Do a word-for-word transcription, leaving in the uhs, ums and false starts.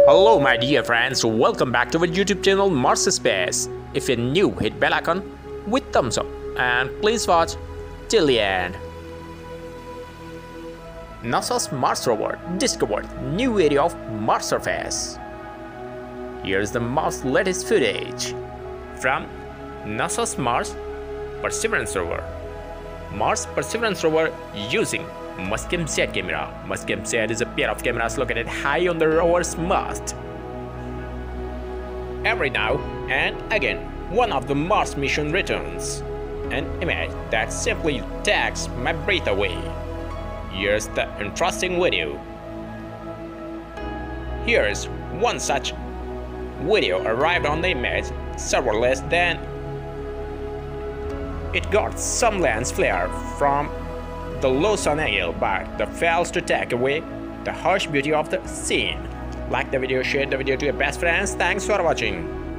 Hello my dear friends, welcome back to our YouTube channel Mars Space. If you're new, hit bell icon with thumbs up and please watch till the end. NASA's Mars rover discovered new area of Mars surface. Here's the Mars latest footage from NASA's Mars Perseverance rover. Mars Perseverance rover using Muskim Z camera. Muskim Z is a pair of cameras located high on the rover's mast. Every now and again, one of the Mars mission returns an image that simply takes my breath away. Here's the interesting video. Here's one such video arrived on the image serverless, then it got some lens flare from the low sun angle, but that fails to take away the harsh beauty of the scene. Like the video, share the video to your best friends. Thanks for watching.